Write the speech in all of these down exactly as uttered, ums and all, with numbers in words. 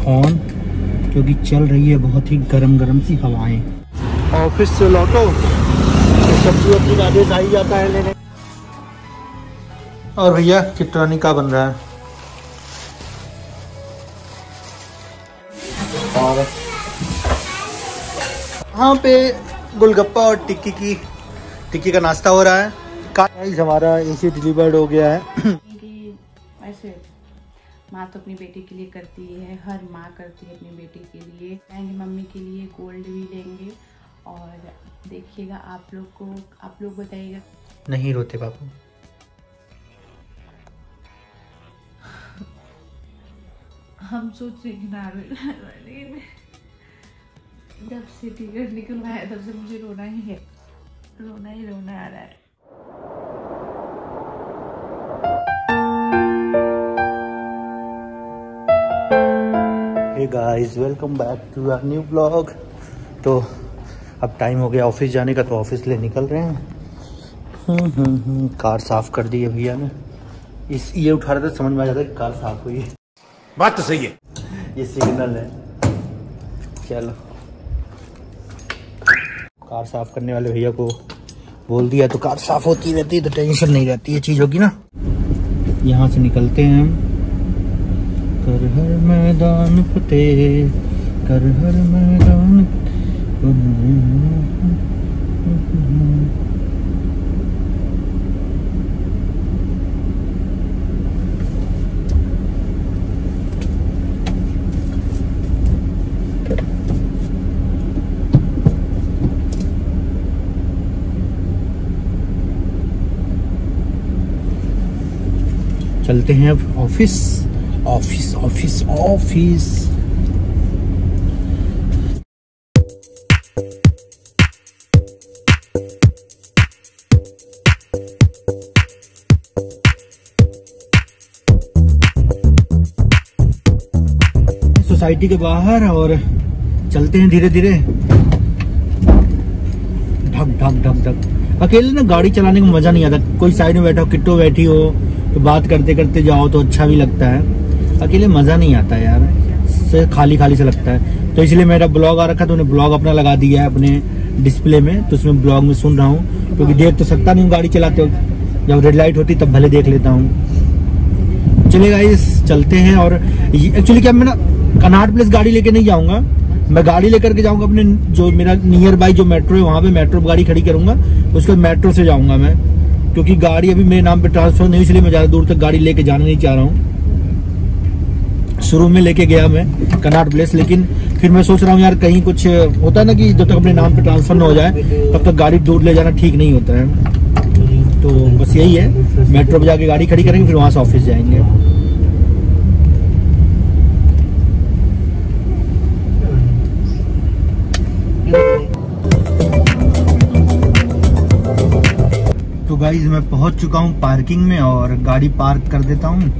On, क्योंकि चल रही है बहुत ही गरम गरम सी हवाएं। ऑफिस से लौटो सब्जी अपनी आदेश आ ही जाता है लेने। और भैया किटरानी का बन रहा है और यहाँ पे गोलगप्पा और टिक्की की टिक्की का नाश्ता हो रहा है। गाइस हमारा एसी डिलीवर्ड हो गया है। ऐसे माँ तो अपनी बेटी के लिए करती है, हर माँ करती है अपनी बेटी के लिए। लेंगे मम्मी के लिए गोल्ड भी लेंगे और देखिएगा आप लोग को, आप लोग बताइएगा। नहीं रोते बापू। हम सोच रहे हैं ना, जब से टिकट निकलवाया तब से मुझे रोना ही है, रोना ही रोना आ रहा है। Hey guys, welcome back to our new blog. तो अब टाइम हो गया ऑफिस जाने का, तो ऑफिस ले निकल रहे हैं। हम्म हम्म हम्म कार साफ कर दी है भैया ने। इस ये उठा रहे थे, समझ में आ जाता है कि कार साफ हुई है। बात तो सही है, ये सिग्नल है। चलो कार साफ करने वाले भैया को बोल दिया तो कार साफ होती रहती है, तो टेंशन नहीं रहती है चीज़ों की ना। यहाँ से निकलते हैं हम। कर हर मैदान फतेह, कर हर मैदान। चलते हैं अब office office office office. Society के बाहर और चलते हैं धीरे धीरे। ढक ढक ढक ढक। अकेले ना गाड़ी चलाने का मजा नहीं आता। कोई साइड में बैठा हो, किट्टो बैठी हो तो बात करते करते जाओ तो अच्छा भी लगता है। अकेले मजा नहीं आता यार, से खाली खाली से लगता है। तो इसलिए मेरा ब्लॉग आ रखा, तो उन्हें ब्लॉग अपना लगा दिया है अपने डिस्प्ले में, तो उसमें ब्लॉग में सुन रहा हूँ, क्योंकि देख तो सकता नहीं हूँ गाड़ी चलाते हो। जब रेड लाइट होती तब भले देख लेता हूँ। चलेगा इस चलते हैं। और एक्चुअली क्या, मैं ना कनाट प्लेस गाड़ी लेके नहीं जाऊंगा, मैं गाड़ी लेकर के जाऊंगा अपने जो मेरा नियर बाई जो मेट्रो है वहाँ पे मेट्रो गाड़ी खड़ी करूंगा, उसके बाद मेट्रो से जाऊंगा मैं, क्योंकि गाड़ी अभी मेरे नाम पे ट्रांसफर नहीं, इसलिए मैं ज्यादा दूर तक गाड़ी लेके जाना नहीं चाह रहा हूँ। शुरू में लेके गया मैं कनाट प्लेस, लेकिन फिर मैं सोच रहा हूँ यार कहीं कुछ होता है ना कि जब तक अपने नाम पे ट्रांसफर न हो जाए तब तक गाड़ी दूर ले जाना ठीक नहीं होता है। तो बस यही है, मेट्रो पे जाके गाड़ी खड़ी करेंगे, फिर वहां से ऑफिस जाएंगे। तो गाइस मैं पहुंच चुका हूं पार्किंग में और गाड़ी पार्क कर देता हूं।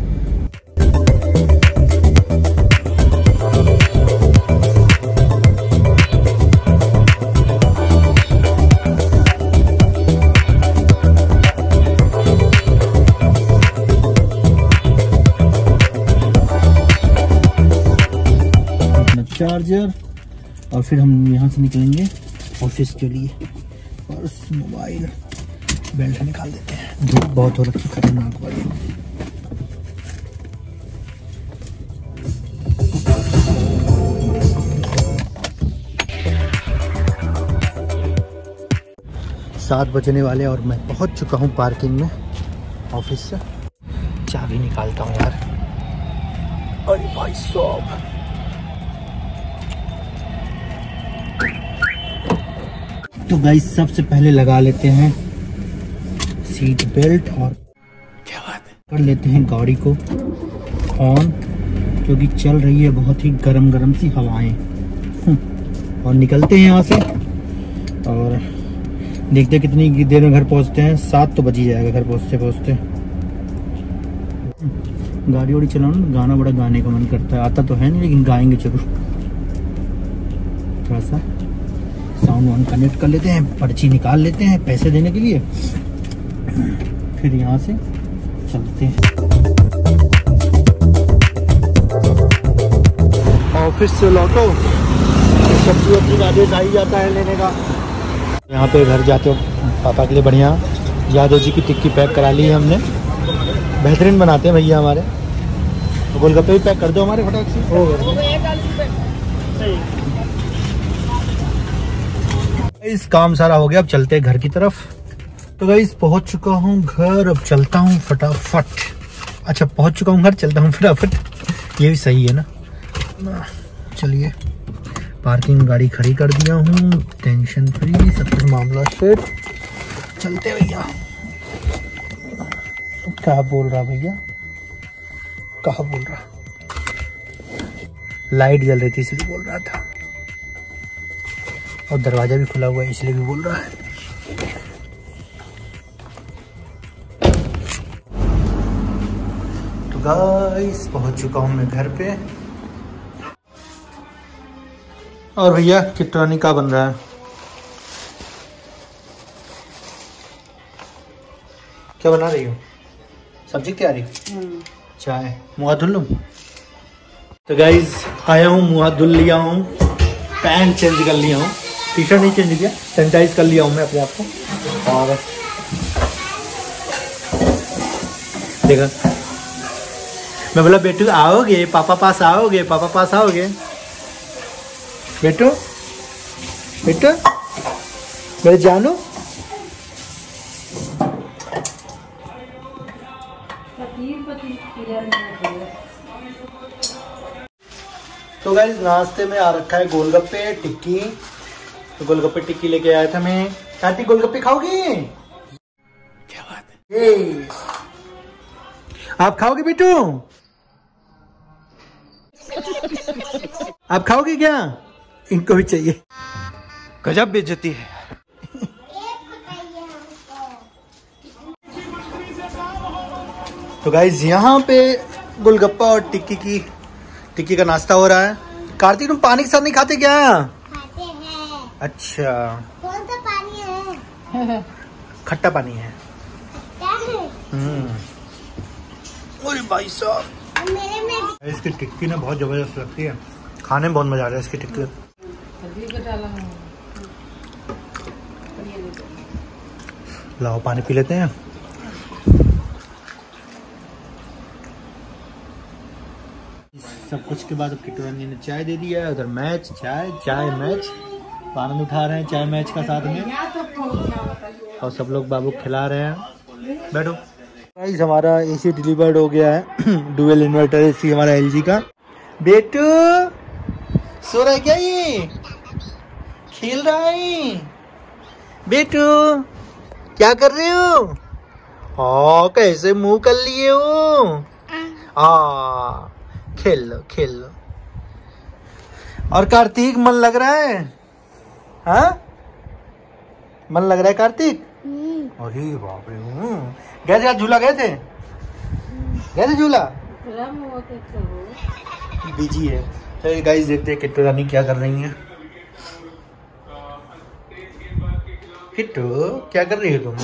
अपना चार्जर और फिर हम यहां से निकलेंगे ऑफिस के लिए। पर्स, मोबाइल, बेल्ट निकाल देते हैं। धूप बहुत हो रखी खतरनाक वाली। सात बजने वाले और मैं पहुंच चुका हूं पार्किंग में ऑफिस से। चाबी निकालता हूं यार। अरे भाई साहब, तो गाइस सबसे पहले लगा लेते हैं सीट बेल्ट और क्या बात है, कर लेते हैं गाड़ी को ऑन, क्योंकि चल रही है बहुत ही गरम गरम सी हवाएं। और निकलते हैं यहाँ से और देखते हैं कितनी देर में घर पहुँचते हैं। सात तो बज ही जाएगा घर पहुँचते पहुँचते। गाड़ी वाड़ी चलाना, गाना बड़ा गाने का मन करता है। आता तो है नहीं लेकिन गाएंगे जरूर। थोड़ा सा साउंड वाउंड कनेक्ट कर लेते हैं, पर्ची निकाल लेते हैं पैसे देने के लिए, फिर यहाँ से चलते हैं। ऑफिस से लौटो, सब्जी वब्जी आदेश आ ही जाता है लेने का। यहाँ पे घर जाते हो पापा के लिए बढ़िया यादव जी की टिक्की पैक करा ली है हमने, बेहतरीन बनाते हैं भैया हमारे। तो गोलगप्पे भी पैक कर दो हमारे फटाक से। हो गया इस काम सारा हो गया, अब चलते हैं घर की तरफ। तो गाइस पहुंच चुका हूँ घर, अब चलता हूँ फटाफट। अच्छा पहुंच चुका हूँ घर, चलता हूँ फटाफट, ये भी सही है ना। चलिए पार्किंग गाड़ी खड़ी कर दिया हूँ, टेंशन फ्री, सब कुछ मामला सेट। चलते भैया। क्या बोल रहा भैया, कहा बोल रहा, लाइट जल रही थी इसलिए बोल रहा था, और दरवाजा भी खुला हुआ है इसलिए भी बोल रहा है। तो गाइस पहुंच चुका हूं मैं घर पे। और भैया किटरानी का बन रहा है, क्या बना रही हो? सब्जी क्या रही? चाय। मुँह धुल लूं? तो गाइज आया हूँ, मुँह धुल लिया हूँ, पैंट चेंज कर लिया हूँ, टी शर्ट नहीं चेंज किया, सैनिटाइज कर लिया हूँ मैं अपने आप को। और देखा मैं बोला बेटू आओगे, पापा पास आओगे, पापा पास आओगे, बेटू बेटू मेरे जानू। तो गाइस नाश्ते में आ रखा है गोलगप्पे टिक्की। तो गोलगप्पे टिक्की लेके आया था मैं। काटी गोलगप्पे खाओगी? क्या बात है, आप खाओगे बेटू? आप खाओगे क्या? इनको भी चाहिए। गजब बेइज्जती है। तो गाइस यहाँ पे गोलगप्पा और टिक्की की टिक्की का नाश्ता हो रहा है। कार्तिक तुम पानी के साथ नहीं खाते क्या? खाते हैं। अच्छा कौन सा पानी है? खट्टा पानी है। हम्म। अरे भाई साहब मेरे में इसकी टिक्की ना बहुत जबरदस्त लगती है, खाने में बहुत मजा आ रहा है इसकी टिक्की। लाओ पानी पी लेते हैं। सब कुछ के बाद अब किटरानी ने चाय दे दिया है, उधर मैच चाय चाय मैच, आनंद उठा रहे हैं चाय मैच का साथ में, और सब लोग बाबू खिला रहे हैं। बैठो गाइस हमारा एसी डिलीवर्ड हो गया है, डुअल इन्वर्टर एसी हमारा एलजी का। बेटू सो रहा है क्या? ये खेल रहा है। बेटू क्या कर रहे हो? हाँ कैसे मुंह कर लिए हो? हाँ खेल लो खेल लो। और कार्तिक मन लग रहा है? हाँ मन लग रहा है कार्तिक? अरे बाप रे, गए थे झूला, गए थे गए थे झूला? बिजी है। चलिए गाइस देखते हैं किट्टू रानी क्या कर रही है। किट्टू क्या कर रही हो तुम?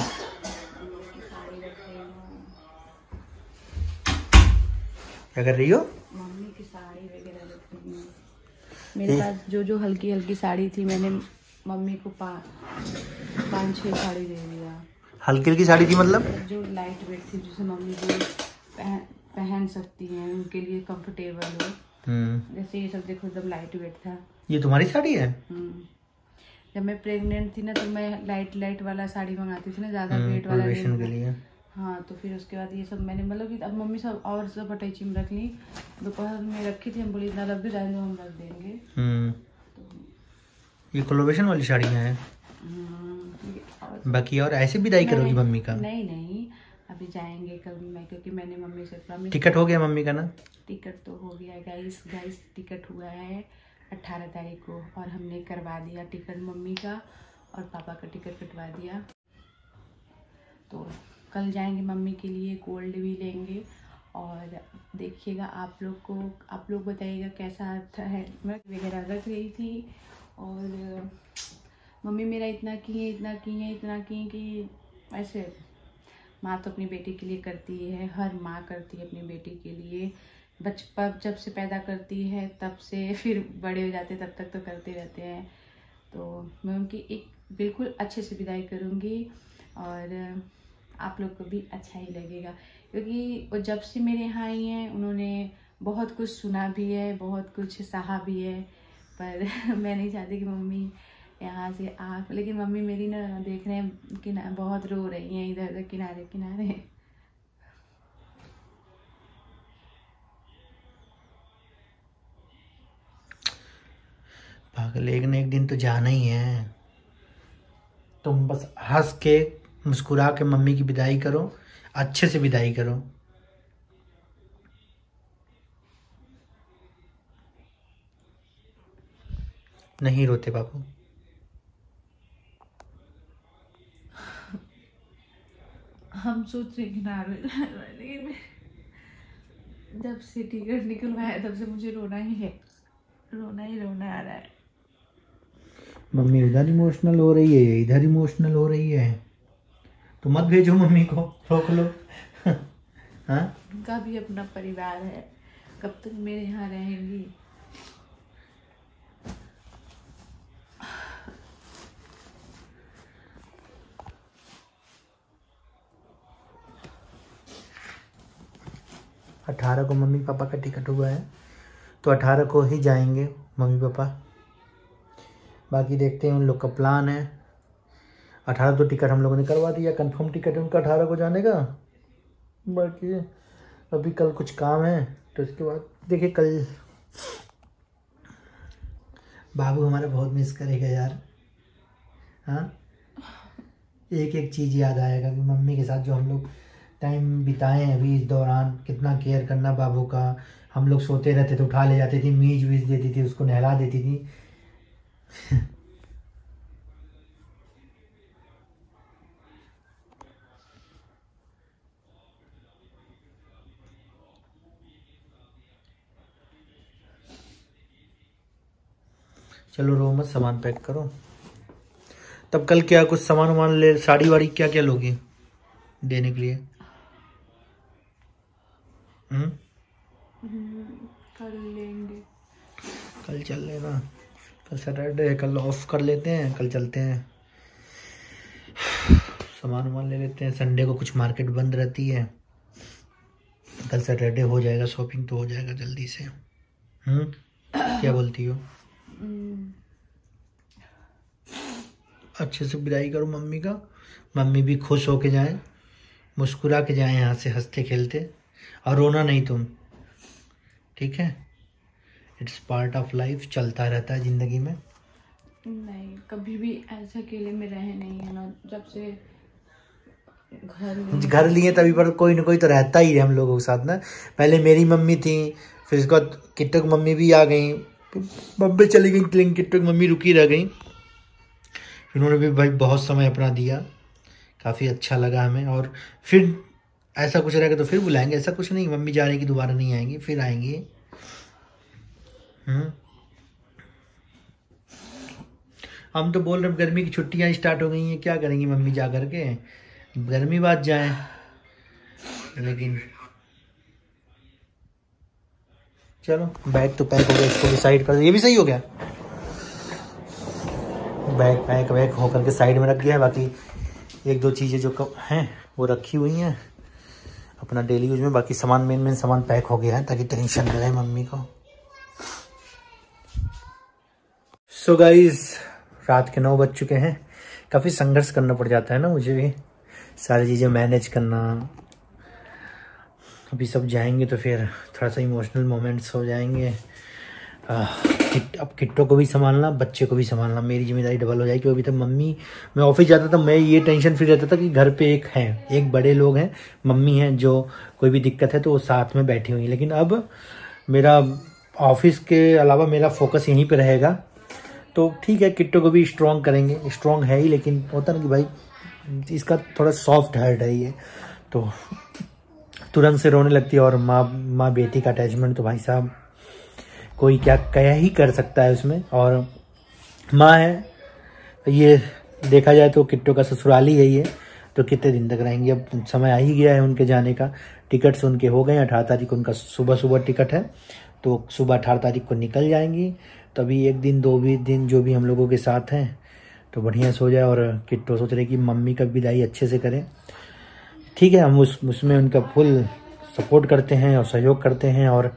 क्या कर रही हो? मम्मी की साड़ी वगैरह रख रही हूँ। मेरे पास जो जो हल्की हल्की साड़ी थी मैंने मम्मी को पा, पाँच छह साड़ी दे दिया। हल्की हल्की साड़ी थी मतलब? जो लाइट वेट थी जिसे मम्मी जो पहन, पहन सकती हैं, उनके लिए कंफर्टेबल हो। जैसे ये सब देखो एकदम लाइट वेट था। ये तुम्हारी साड़ी है? जब मैं प्रेग्नेंट थी ना तो मैं लाइट लाइट वाला साड़ी मंगाती थी ना, ज्यादा वेट वाला के लिए। हाँ तो फिर उसके बाद ये सब मैंने मतलब कि अब मम्मी सब और सब अटैची में रख ली, दोपहर में रखी थी, हम बोली इतना रख भी जाए तो हम रख देंगे। तो ये कोलैबोरेशन वाली साड़ियाँ हैं। बाकी और ऐसे विदाई करोगी मम्मी का? नहीं नहीं अभी जाएंगे कल मैं, क्योंकि मैंने मम्मी से प्रॉमिस। टिकट हो गया मम्मी का ना? टिकट तो हो गया गाइस गाइस टिकट हुआ है अट्ठारह तारीख को, और हमने करवा दिया टिकट मम्मी का, और पापा का टिकट कटवा दिया। तो कल जाएंगे मम्मी के लिए, गोल्ड भी लेंगे, और देखिएगा आप लोग को, आप लोग बताइएगा कैसा है। मैं वगैरह रख रही थी, और मम्मी मेरा इतना की है इतना की है इतना की कि ऐसे माँ तो अपनी बेटी के लिए करती है, हर माँ करती है अपनी बेटी के लिए, बचपन जब से पैदा करती है तब से फिर बड़े हो जाते तब तक तो करते रहते हैं। तो मैं उनकी एक बिल्कुल अच्छे से विदाई करूँगी और आप लोग को भी अच्छा ही लगेगा, क्योंकि वो जब से मेरे यहाँ आई हैं उन्होंने बहुत कुछ सुना भी है, बहुत कुछ सहा भी है, पर मैं नहीं चाहती कि मम्मी यहाँ से आ, लेकिन मम्मी मेरी ना देख रहे हैं कि ना बहुत रो रही हैं इधर उधर किनारे किनारे। पागल, एक न एक दिन तो जाना ही है। तुम बस हंस के मुस्कुरा के मम्मी की विदाई करो, अच्छे से विदाई करो। नहीं रोते बाबू। हम सोच रहे कि ना लेकिन जब से टिकट निकलवाया तब से मुझे रोना ही है, रोना ही रोना आ रहा है। मम्मी इधर इमोशनल हो रही है, इधर इमोशनल हो रही है, तो मत भेजो मम्मी को, रोक लो। हाँ, उनका भी अपना परिवार है, कब तक मेरे यहाँ रहेंगी। अठारह को मम्मी पापा का टिकट हुआ है, तो अठारह को ही जाएंगे मम्मी पापा। बाकी देखते हैं, उन लोग का प्लान है। अठारह तो टिकट हम लोगों ने करवा दिया, कंफर्म टिकट है उनका अठारह को जाने का। बाकी अभी कल कुछ काम है, तो इसके बाद देखिए कल। बाबू हमारा बहुत मिस करेगा यार। हाँ, एक एक चीज़ याद आएगा कि मम्मी के साथ जो हम लोग टाइम बिताए हैं अभी इस दौरान, कितना केयर करना बाबू का। हम लोग सोते रहते तो उठा ले जाती थी, मीज वीज देती थी, उसको नहला देती थी। चलो रो मत, सामान पैक करो। तब कल क्या कुछ सामान वामान ले, साड़ी वाड़ी क्या क्या लोगे देने के लिए? हम्म, कल लेंगे। कल चल लेना, कल सैटरडे है, कल ऑफ कर लेते हैं, कल चलते हैं, सामान वामान ले लेते हैं। संडे को कुछ मार्केट बंद रहती है, कल सैटरडे हो जाएगा, शॉपिंग तो हो जाएगा जल्दी से। हम्म, क्या बोलती हो? अच्छे से विदाई करो मम्मी का, मम्मी भी खुश होके जाएं, मुस्कुरा के जाएं यहाँ से हंसते खेलते, और रोना नहीं तुम, ठीक है? इट्स पार्ट ऑफ लाइफ, चलता रहता है जिंदगी में। नहीं, कभी भी ऐसे अकेले में रहे नहीं है ना, जब से घर घर लिए तभी पर कोई ना कोई तो रहता ही है हम लोगों के साथ ना। पहले मेरी मम्मी थी, फिर उसके बाद किट्टू की मम्मी भी आ गई, बम्बे चली गई, लेकिन किट्टू की मम्मी रुकी रह गई। उन्होंने भी भाई बहुत समय अपना दिया, काफ़ी अच्छा लगा हमें। और फिर ऐसा कुछ रहेगा तो फिर बुलाएंगे, ऐसा कुछ नहीं मम्मी जा रही कि दोबारा नहीं आएंगी, फिर आएंगी। हम्म, हम तो बोल रहे हैं गर्मी की छुट्टियां स्टार्ट हो गई हैं, क्या करेंगी मम्मी जा करके, गर्मी बाद जाएं। लेकिन चलो, बैग तो पैक हो गया, इसको भी साइड कर दो, ये भी सही हो गया। बैग पैक वैक होकर के साइड में रख दिया है। बाकी एक दो चीज़ें जो हैं वो रखी हुई हैं अपना डेली यूज में। बाकी सामान, मेन मेन सामान पैक हो गया है, ताकि टेंशन न रहे मम्मी को। सो गाइस, रात के नौ बज चुके हैं। काफ़ी संघर्ष करना पड़ जाता है ना मुझे भी, सारी चीज़ें मैनेज करना। अभी सब जाएंगे तो फिर थोड़ा सा इमोशनल मोमेंट्स हो जाएंगे। आ, किट, अब किट्टो को भी संभालना, बच्चे को भी संभालना, मेरी जिम्मेदारी डबल हो जाएगी। क्योंकि अभी तक मम्मी, मैं ऑफिस जाता था, मैं ये टेंशन फ्री रहता था कि घर पे एक है, एक बड़े लोग हैं, मम्मी हैं, जो कोई भी दिक्कत है तो वो साथ में बैठी हुई है। लेकिन अब मेरा ऑफिस के अलावा मेरा फोकस यहीं पे रहेगा, तो ठीक है, किट्टो को भी स्ट्रॉन्ग करेंगे। स्ट्रॉन्ग है ही, लेकिन होता ना कि भाई इसका थोड़ा सॉफ्ट हार्ट है ये, तो तुरंत से रोने लगती है। और माँ माँ बेटी का अटैचमेंट तो भाई साहब कोई क्या क्या ही कर सकता है उसमें। और माँ है, ये देखा जाए तो किट्टो का ससुराल ही है ये, तो कितने दिन तक रहेंगे। अब समय आ ही गया है उनके जाने का, टिकट्स उनके हो गए। अठारह तारीख को उनका सुबह सुबह टिकट है, तो सुबह अठारह तारीख को निकल जाएंगी। तभी एक दिन दो भी दिन जो भी हम लोगों के साथ हैं तो बढ़िया से हो जाए। और किट्टो सोच रहे कि मम्मी का विदाई अच्छे से करें। ठीक है, हम उस उसमें उनका फुल सपोर्ट करते हैं और सहयोग करते हैं और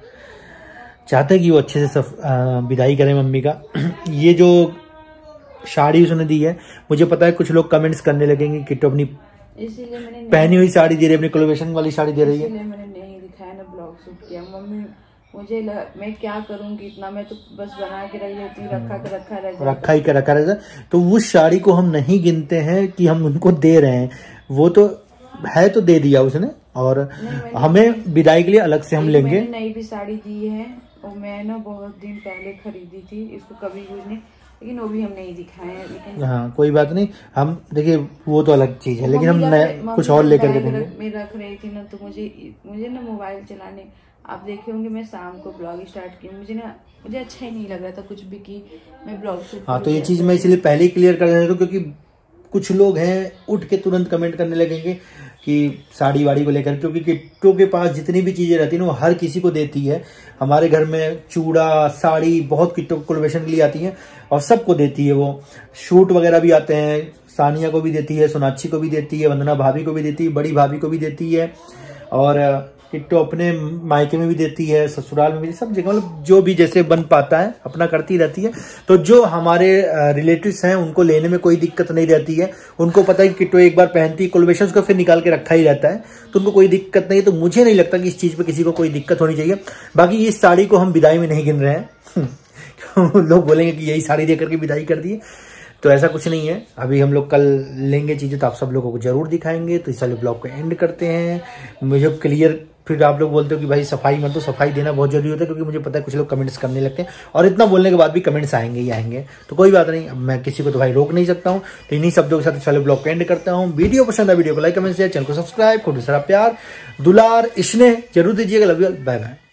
चाहते हैं कि वो अच्छे से विदाई करें मम्मी का। ये जो साड़ी उसने दी है, मुझे पता है कुछ लोग कमेंट्स करने लगेंगे किट्टो अपनी इसीलिए मैंने पहनी हुई साड़ी दे रही है, अपनी कोलैबोरेशन वाली साड़ी दे रही है। इसीलिए मैंने नहीं दिखाया ना, ब्लॉग शूट किया। मम्मी मुझे लगा, मैं क्या करूंगी इतना, मैं तो बस बना के रख लेती, रखा के रखा रह रखा ही के रखा रह तो उस साड़ी को हम नहीं गिनते हैं कि हम उनको दे रहे हैं, वो तो है तो दे दिया उसने। और हमें विदाई के लिए अलग से हम लेंगे। नई भी साड़ी दी है और मैं ना बहुत दिन पहले खरीदी थी, इसको कभी यूज नहीं, लेकिन वो भी हम नहीं दिखाए हैं। लेकिन हाँ कोई बात नहीं, हम देखिए वो तो अलग चीज है, लेकिन हम कुछ और लेकर के देंगे। मैं रख रही थी ना, तो मुझे मुझे ना मोबाइल चलाने, आप देखे होंगे मैं शाम को ब्लॉग स्टार्ट किया, मुझे ना मुझे अच्छा ही नहीं लग रहा था कुछ भी कि मैं ब्लॉग शूट। हाँ तो ये चीज मैं इसलिए पहले ही क्लियर कर देता हूँ, क्योंकि कुछ लोग हैं उठ के तुरंत कमेंट करने लगेंगे कि साड़ी वाड़ी को लेकर, क्योंकि किट्टो के पास जितनी भी चीजें रहती है वो हर किसी को देती है। हमारे घर में चूड़ा साड़ी बहुत किट्टो कोलैबोरेशन के लिए आती है और सबको देती है। वो शूट वगैरह भी आते हैं, सानिया को भी देती है, सोनाक्षी को भी देती है, वंदना भाभी को भी देती है, बड़ी भाभी को भी देती है, और किट्टो अपने मायके में भी देती है, ससुराल में भी, सब जगह मतलब जो भी जैसे बन पाता है अपना करती रहती है। तो जो हमारे रिलेटिव्स हैं उनको लेने में कोई दिक्कत नहीं रहती है, उनको पता है कि किट्टो एक बार पहनती है कोलैबोरेशन को फिर निकाल के रखा ही रहता है, तो उनको कोई दिक्कत नहीं है। तो मुझे नहीं लगता कि इस चीज पे किसी को कोई दिक्कत होनी चाहिए। बाकी इस साड़ी को हम विदाई में नहीं गिन रहे हैं लोग बोलेंगे कि यही साड़ी देकर के विदाई कर दिए, तो ऐसा कुछ नहीं है। अभी हम लोग कल लेंगे चीजें तो आप सब लोगों को जरूर दिखाएंगे। तो इस वाले ब्लॉग को एंड करते हैं। मुझे क्लियर, फिर आप लोग बोलते हो कि भाई सफाई मत दो, सफाई देना बहुत जरूरी होता है, क्योंकि मुझे पता है कुछ लोग कमेंट्स करने लगते हैं और इतना बोलने के बाद भी कमेंट्स आएंगे ही आएंगे। तो कोई बात नहीं, अब मैं किसी को तो भाई रोक नहीं सकता हूँ। तो इन्हीं शब्दों के साथ इस वाले ब्लॉग को एंड करता हूँ। वीडियो पसंद है वीडियो को लाइक कमेंट शेयर, चैनल को सब्सक्राइब, खुद सारा प्यार दुलार स्नेह जरूर दीजिएगा। Love you, bye bye.